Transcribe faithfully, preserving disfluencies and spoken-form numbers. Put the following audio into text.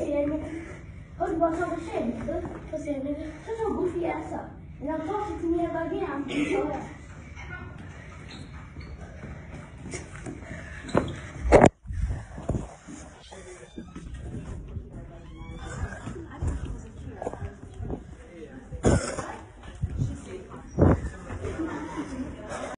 pussy ass nigga. Hope you want some shit, nigga. Pussy ass nigga. Shut your goofy ass up. And I'm talking to me ever again, I'm gonna show that.